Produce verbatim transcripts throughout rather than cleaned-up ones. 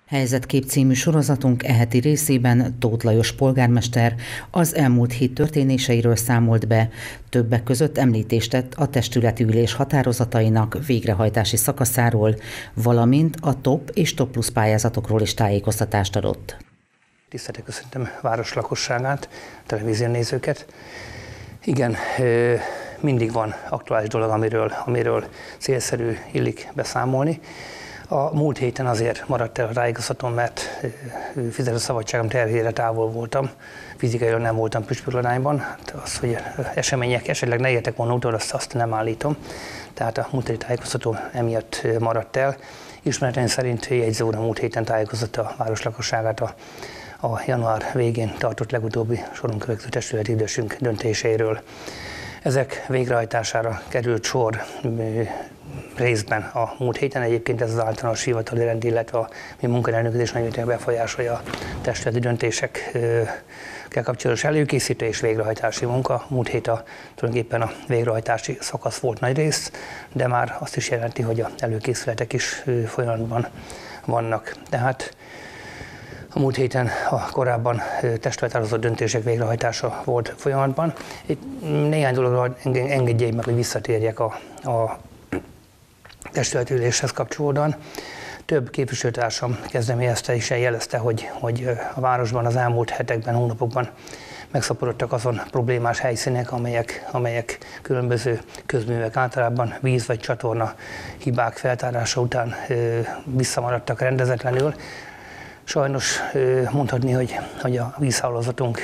Helyzetkép című sorozatunk e heti részében Tóth Lajos polgármester az elmúlt hét történéseiről számolt be, többek között említést tett a testületi ülés határozatainak végrehajtási szakaszáról, valamint a TOP és TOP plusz pályázatokról is tájékoztatást adott. Tisztelettel köszöntöm város lakosságát, televízió nézőket. Igen, mindig van aktuális dolog, amiről, amiről célszerű illik beszámolni. A múlt héten azért maradt el a tájékoztatóm, mert fizető szabadságom terhére távol voltam, fizikailag nem voltam Püspökladányban. Az, hogy események esetleg ne értek volna utol, azt, azt nem állítom. Tehát a múlt héten tájékoztató emiatt maradt el. Ismereteim szerint jegyző úr a múlt héten tájékoztatta a város lakosságát a, a január végén tartott legutóbbi soron következő testületi ülésünk döntéseiről. Ezek végrehajtására került sor részben a múlt héten. Egyébként ez az általános hivatali rend, illetve a mi munkarendezés nagymértékben befolyásolja a testületi döntésekkel kapcsolatos előkészítő és végrehajtási munka. Múlt hét a, tulajdonképpen a végrehajtási szakasz volt nagy rész, de már azt is jelenti, hogy az előkészületek is folyamatban vannak. Tehát a múlt héten a korábban testülettel hozott döntések végrehajtása volt folyamatban. Itt néhány dologra engedjék meg, hogy visszatérjek a, a testületi üléshez kapcsolódóan. Több képviselőtársam kezdeményezte és jelezte, hogy, hogy a városban az elmúlt hetekben, hónapokban megszaporodtak azon problémás helyszínek, amelyek, amelyek különböző közművek, általában víz vagy csatorna hibák feltárása után visszamaradtak rendezetlenül. Sajnos mondhatni, hogy, hogy a vízhálózatunk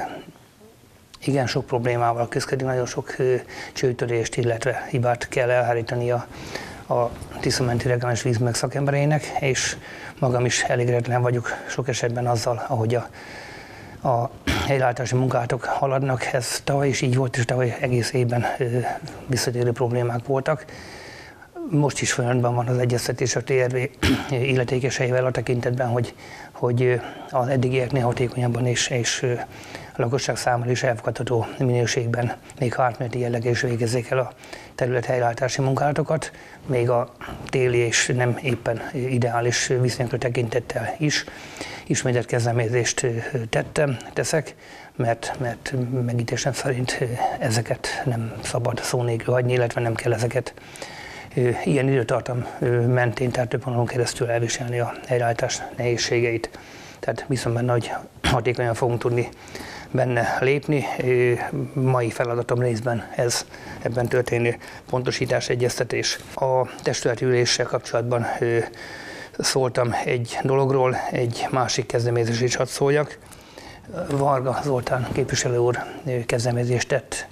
igen sok problémával küzdik, nagyon sok csőtörést, illetve hibát kell elhárítani a, a Tisza-menti regionális vízművek szakembereinek, és magam is elégedetlen vagyok sok esetben azzal, ahogy a, a helyreállítási munkálatok haladnak. Ez tavaly is így volt, és tavaly egész évben visszatérő problémák voltak. Most is folyamatban van az egyeztetés a té er vé illetékeseivel a tekintetben, hogy, hogy az eddigieknél hatékonyabban és, és a lakosság számára is elfogadható minőségben, még ha átmeneti jelleggel is végezzék el a terület helyreállítási munkálatokat, még a téli és nem éppen ideális viszonyokra tekintettel is. Ismételt kezdeményezést tettem, teszek, mert, mert megítélésem szerint ezeket nem szabad szó nélkül hagyni, illetve nem kell ezeket ilyen időtartam mentén, tehát több hónapon keresztül elviselni a helyreállítás nehézségeit. Tehát viszont benne, hogy hatékonyan fogunk tudni benne lépni. Mai feladatom részben ez, ebben történő pontosítás, egyeztetés. A testületi üléssel kapcsolatban szóltam egy dologról, egy másik kezdeményezés is hadd szóljak. Varga Zoltán képviselő úr kezdeményezést tett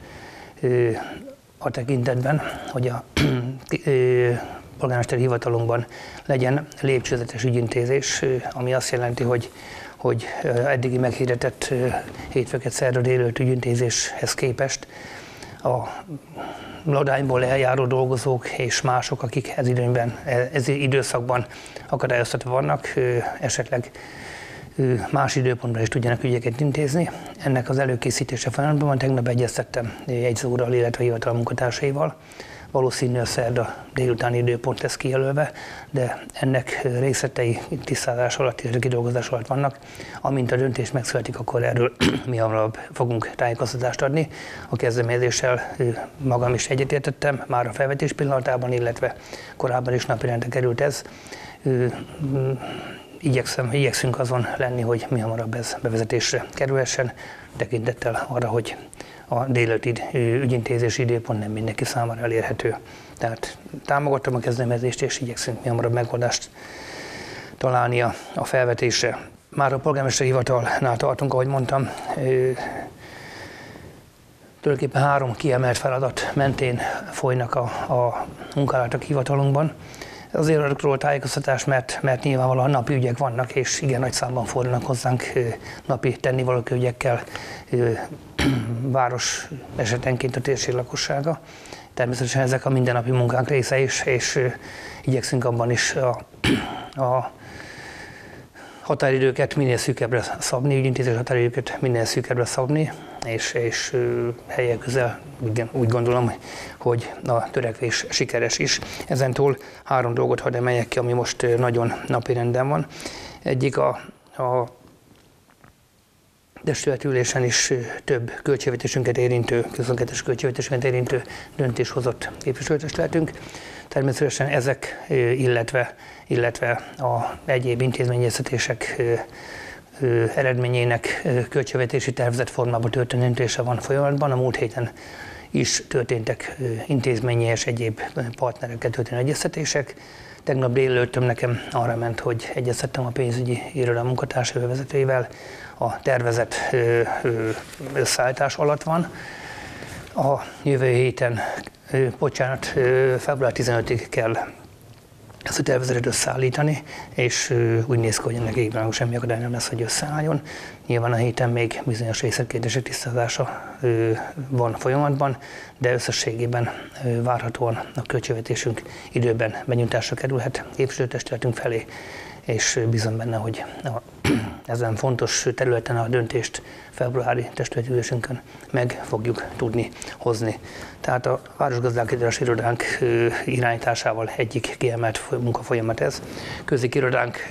a tekintetben, hogy a polgármesteri hivatalunkban legyen lépcsőzetes ügyintézés, ami azt jelenti, hogy, hogy eddigi meghirdetett hétfőket szerda délelőtt ügyintézéshez képest a Ladányból eljáró dolgozók és mások, akik ez időben, ez időszakban akadályoztatva vannak, esetleg más időpontban is tudjanak ügyeket intézni. Ennek az előkészítése folyamatban van. Tegnap egyeztettem jegyző úrral, illetve hivatal munkatársaival. Valószínű a szerda délutáni időpont lesz kijelölve, de ennek részletei tisztázás alatt, illetve kidolgozás alatt vannak. Amint a döntés megszületik, akkor erről mi hamarabb fogunk tájékoztatást adni. A kezdeményezéssel magam is egyetértettem már a felvetés pillanatában, illetve korábban is napirendre került ez. Igyekszem, igyekszünk azon lenni, hogy mi hamarabb ez bevezetésre kerülhessen, tekintettel arra, hogy a délelőtti ügyintézési időpont nem mindenki számára elérhető. Tehát támogattam a kezdeményezést, és igyekszünk mi hamarabb megoldást találni a, a felvetésre. Már a polgármesteri hivatalnál tartunk, ahogy mondtam, tulajdonképpen három kiemelt feladat mentén folynak a, a munkálatok hivatalunkban. Azért adok róla tájékoztatás, mert, mert nyilvánvalóan napi ügyek vannak, és igen nagy számban fordulnak hozzánk napi tennivalók ügyekkel város esetenként a térség lakossága. Természetesen ezek a mindennapi munkánk része is, és igyekszünk abban is a, a határidőket minél szűkebbre szabni, ügyintézés határidőket minél szűkebbre szabni, és, és helyek közel igen, úgy gondolom, hogy a törekvés sikeres is. Ezentúl három dolgot hadd emeljek ki, ami most nagyon napirenden van. Egyik a, a testületülésen is több költségvetésünket érintő, közönketes költségvetésünket érintő döntés hozott képviselőtestületünk. Természetesen ezek, illetve, illetve a egyéb intézményeztetések eredményének költségvetési tervezet formában történő döntése van folyamatban. A múlt héten is történtek intézményi és egyéb partnerekkel történő egyeztetések. Tegnap délelőttöm nekem arra ment, hogy egyeztettem a pénzügyi iroda munkatársai vezetőivel. A tervezet összeállítás alatt van. A jövő héten, bocsánat, február tizenötödikéig kell ezt a tervezetet összeállítani, és úgy néz ki, hogy ennek évben semmi akadály nem lesz, hogy összeálljon. Nyilván a héten még bizonyos részletkérdések tisztázása van folyamatban, de összességében várhatóan a költségvetésünk időben benyújtásra kerülhet képviselőtestületünk felé, és bízom benne, hogy a, ezen fontos területen a döntést februári testületülésünkön meg fogjuk tudni hozni. Tehát a Városgazdálkodási Irodánk irányításával egyik kiemelt munkafolyamat ez. Közékirodánk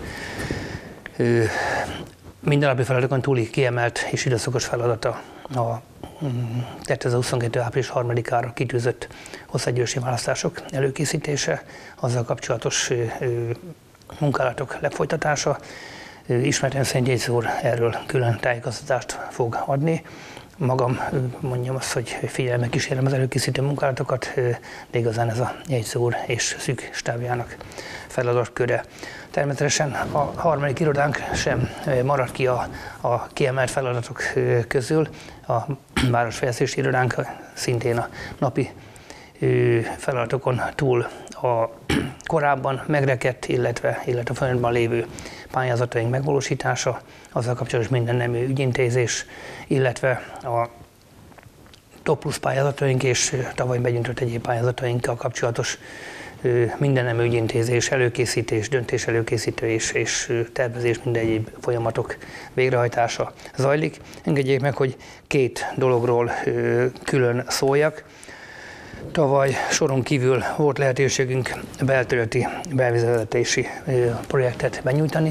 mindennapi feladatokon túli kiemelt és időszakos feladata a kétezer-huszonkettő. április harmadikára kitűzött országgyűlési választások előkészítése, azzal kapcsolatos munkálatok lefolytatása. Ismertem szerint Jegyző úr erről külön tájékoztatást fog adni. Magam mondjam azt, hogy figyelemmel kísérem az előkészítő munkálatokat, de igazán ez a Jegyző úr és szűk stábjának feladatköre. Természetesen a harmadik irodánk sem marad ki a, a kiemelt feladatok közül. A városfejlesztési irodánk szintén a napi feladatokon túl a korábban megrekedt, illetve, illetve folyamatban lévő pályázataink megvalósítása, azzal kapcsolatos minden nemű ügyintézés, illetve a top plusz pályázataink és tavaly benyújtott egyéb pályázatainkkal kapcsolatos minden nemű ügyintézés, előkészítés, döntés előkészítő és, és tervezés, minden egyéb folyamatok végrehajtása zajlik. Engedjék meg, hogy két dologról külön szóljak. Tavaly soron kívül volt lehetőségünk belterületi belvízvezetési projektet benyújtani.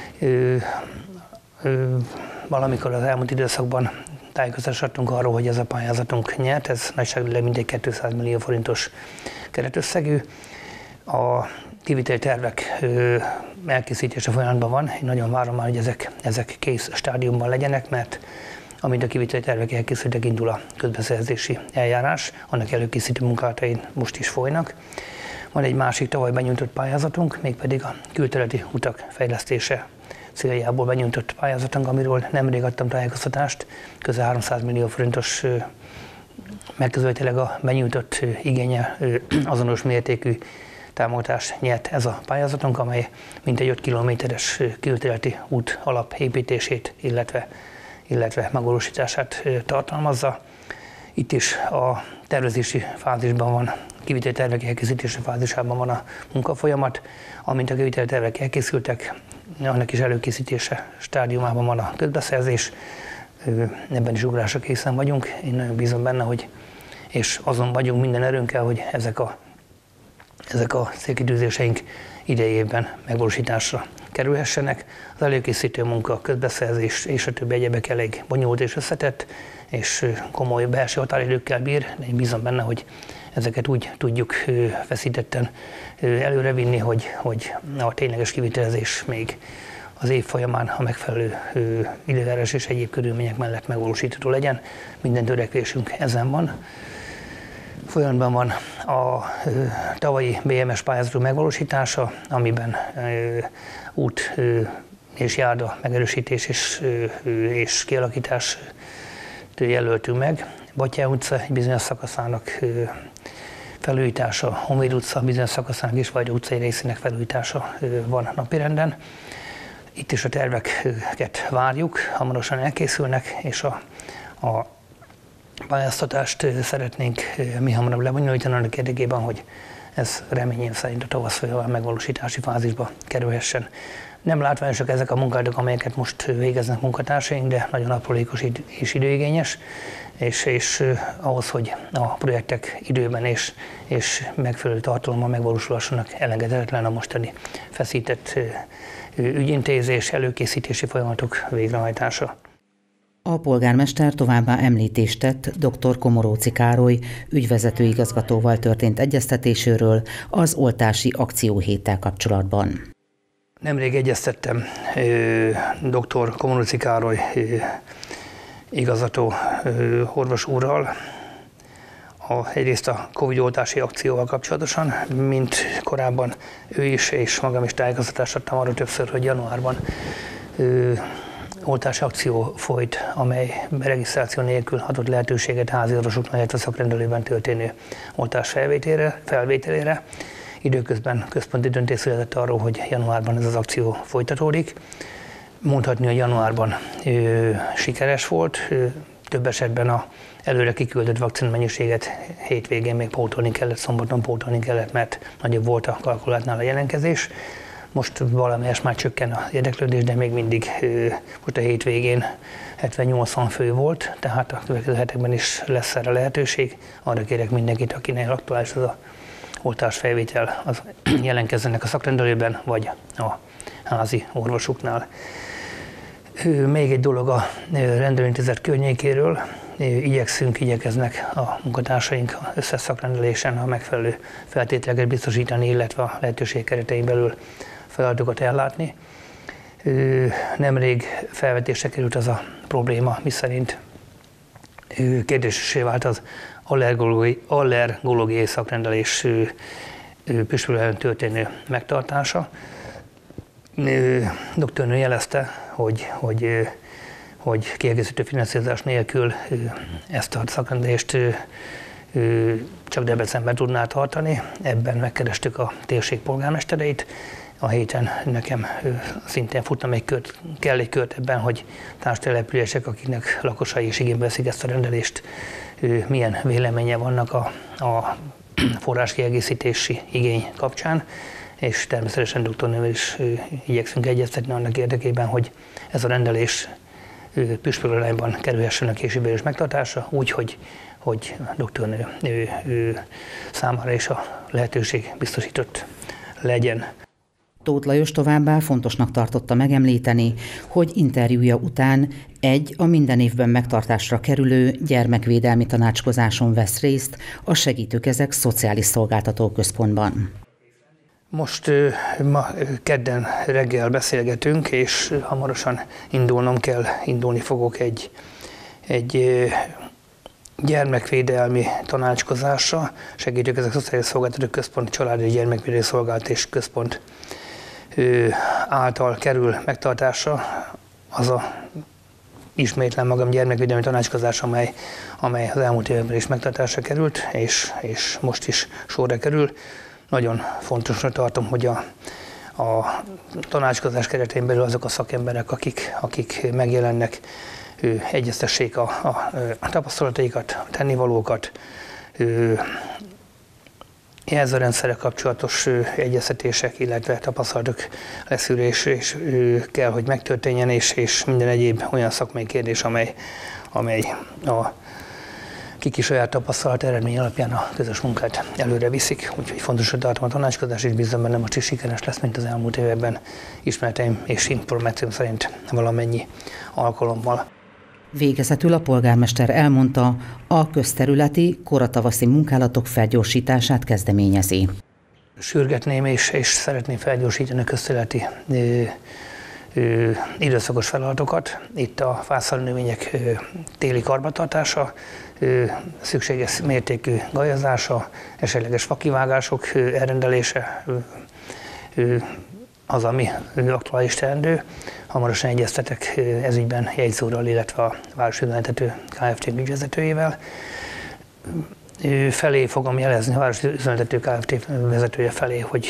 Valamikor az elmúlt időszakban tájékoztatást adtunk arról, hogy ez a pályázatunk nyert, ez nagyságrendileg mindegy kétszáz millió forintos keretösszegű. A kiviteli tervek elkészítése folyamatban van, én nagyon várom már, hogy ezek, ezek kész stádiumban legyenek, mert amint a kiviteli tervek elkészültek, indul a közbeszerzési eljárás, annak előkészítő munkálatai most is folynak. Van egy másik tavaly benyújtott pályázatunk, mégpedig a külterületi utak fejlesztése céljából benyújtott pályázatunk, amiről nemrég adtam tájékoztatást, közel háromszáz millió forintos megközelítőleg a benyújtott igénye azonos mértékű támogatást nyert ez a pályázatunk, amely mintegy öt kilométeres külterületi út alapépítését, illetve illetve megvalósítását tartalmazza. Itt is a tervezési fázisban van, kiviteli tervek elkészítési fázisában van a munkafolyamat. Amint a kiviteli tervek elkészültek, annak is előkészítése stádiumában van a közbeszerzés. Ebben is ugrásra készen vagyunk. Én nagyon bízom benne, hogy, és azon vagyunk minden erőnkkel, hogy ezek a, ezek a célkitűzéseink idejében megvalósításra kerülhessenek. Az előkészítő munka, a közbeszerzés és a többi egyebek elég bonyolult és összetett, és komoly belső határidőkkel bír, de én bízom benne, hogy ezeket úgy tudjuk feszítetten előrevinni, hogy, hogy a tényleges kivitelezés még az év folyamán a megfelelő időjárás és egyéb körülmények mellett megvalósítható legyen. Minden törekvésünk ezen van. Folyamatban van a tavalyi bé em es pályázatok megvalósítása, amiben út és járda megerősítés és, és kialakítás jelöltünk meg. Batyá utca egy bizonyos szakaszának felújítása, Honvéd utca bizonyos szakaszának és Vajda utcai részének felújítása van napirenden. Itt is a terveket várjuk, hamarosan elkészülnek, és a, a pályáztatást szeretnénk mi hamarabb lebonyolítani annak érdekében, hogy ez reményem szerint a tavasz folyamán megvalósítási fázisba kerülhessen. Nem látványosak ezek a munkálatok, amelyeket most végeznek munkatársaink, de nagyon aprólékos és időigényes, és, és ahhoz, hogy a projektek időben és, és megfelelő tartalommal megvalósulhassanak, elengedhetetlen a mostani feszített ügyintézés, előkészítési folyamatok végrehajtása. A polgármester továbbá említést tett dr. Komoróczi Károly ügyvezető igazgatóval történt egyeztetéséről az oltási akcióhéttel kapcsolatban. Nemrég egyeztettem dr. Komoróczi Károly igazgató orvos úrral, a, egyrészt a Covid oltási akcióval kapcsolatosan, mint korábban ő is, és magam is tájékoztatást adtam arra többször, hogy januárban ö, oltási akció folyt, amely beregisztráció nélkül adott lehetőséget házi orvosoknak, illetve szakrendelőben történő oltás felvételére, felvételére. Időközben központi döntés született arról, hogy januárban ez az akció folytatódik. Mondhatni, hogy januárban ö, sikeres volt, ö, több esetben a előre kiküldött vakcina mennyiséget hétvégén még pótolni kellett, szombaton pótolni kellett, mert nagyobb volt a kalkulátnál a jelentkezés. Most valamelyes már csökken az érdeklődés, de még mindig most a hétvégén hetven-nyolcvan fő volt, tehát a következő hetekben is lesz erre lehetőség. Arra kérek mindenkit, akinek aktuális az a oltásfelvétel, az jelentkezzenek a szakrendelőben, vagy a házi orvosuknál. Még egy dolog a rendelőintézet környékéről. Igyekszünk, igyekeznek a munkatársaink összes szakrendelésen a megfelelő feltételeket biztosítani, illetve a lehetőség keretein belül feladatokat ellátni. Nemrég felvetésre került az a probléma, miszerint kérdésessé vált az allergológiai, allergológiai szakrendelés püspökhelyen történő megtartása. Doktornő jelezte, hogy, hogy, hogy kiegészítő finanszírozás nélkül ezt a szakrendelést csak Debrecenben tudná tartani. Ebben megkerestük a térség polgármestereit. A héten nekem szintén futtam egy kört, kell egy kört ebben, hogy társtelepülések, akiknek lakosai is igénybe veszik ezt a rendelést, milyen véleménye vannak a, a forráskiegészítési igény kapcsán, és természetesen doktornővel is igyekszünk egyeztetni annak érdekében, hogy ez a rendelés püspökölányban kerülhessen a későbbi is megtartása, úgy, hogy, hogy doktornő ő, ő számára is a lehetőség biztosított legyen. Tóth Lajos továbbá fontosnak tartotta megemlíteni, hogy interjúja után egy a minden évben megtartásra kerülő gyermekvédelmi tanácskozáson vesz részt a Segítőkezek Szociális Szolgáltató Központban. Most ma kedden reggel beszélgetünk, és hamarosan indulnom kell, indulni fogok egy, egy gyermekvédelmi tanácskozásra, Segítőkezek Szociális Szolgáltató Központ, Családi Gyermekvédelmi Szolgáltatás Központ által kerül megtartásra az a ismétlen magam gyermekvédelmi tanácskozás, amely, amely az elmúlt években is megtartásra került, és, és most is sorra kerül. Nagyon fontosnak tartom, hogy a, a tanácskozás keretén belül azok a szakemberek, akik, akik megjelennek, ő, egyeztessék a, a, a tapasztalataikat, a tennivalókat, ő, jelzőrendszerrel kapcsolatos egyeztetések, illetve tapasztalatok leszűrés és kell, hogy megtörténjen, és, és minden egyéb olyan szakmai kérdés, amely, amely a kiki saját tapasztalat eredmény alapján a közös munkát előre viszik. Úgyhogy fontos, hogy tartom a tanácskozást, és bízom benne, most is sikeres lesz, mint az elmúlt években ismereteim és információm szerint valamennyi alkalommal. Végezetül a polgármester elmondta, a közterületi koratavaszi munkálatok felgyorsítását kezdeményezi. Sürgetném és, és szeretném felgyorsítani a közterületi ö, ö, időszakos feladatokat. Itt a fászalnövények ö, téli karbantartása, ö, szükséges mértékű gajazása, esetleges fakivágások ö, elrendelése, ö, ö, az, ami aktuális teendő. Hamarosan egyeztetek ezügyben jegyzóral, illetve a Városüzemeltető Kft. Ügyvezetőjével. Ő felé fogom jelezni a Városüzemeltető Kft. Vezetője felé, hogy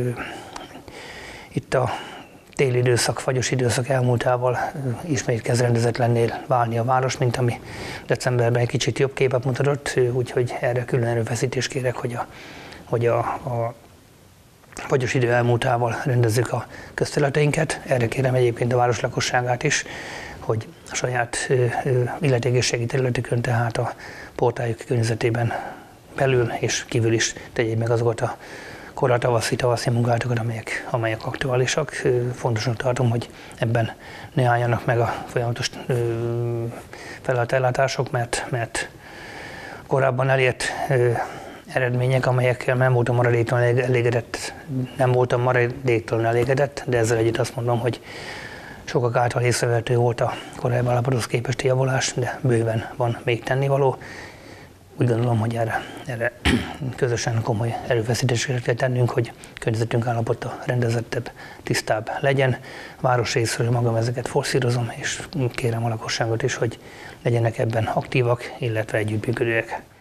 itt a téli időszak, fagyos időszak elmúltával ismét kezd rendezetlennél válni a város, mint ami decemberben egy kicsit jobb képet mutatott, úgyhogy erre külön erőfeszítést kérek, hogy a, hogy a, a fagyos idő elmúltával rendezzük a közterületeinket. Erre kérem egyébként a város lakosságát is, hogy a saját illetékességi területükön, tehát a portájuk környezetében belül és kívül is tegyék meg azokat a koratavaszi, tavaszi munkátokat, amelyek, amelyek aktuálisak. Fontosnak tartom, hogy ebben ne álljanak meg a folyamatos feladatellátások, mert, mert korábban elért eredmények, amelyekkel nem voltam maradéktalan elégedett, nem voltam maradéktalan elégedett, de ezzel együtt azt mondom, hogy sokak által észrevehető volt a korábbi állapothoz képesti javulás, de bőven van még tennivaló. Úgy gondolom, hogy erre, erre közösen komoly erőfeszítéseket kell tennünk, hogy környezetünk állapota rendezettebb, tisztább legyen. Város részéről magam ezeket forszírozom, és kérem a lakosságot is, hogy legyenek ebben aktívak, illetve együttműködőek.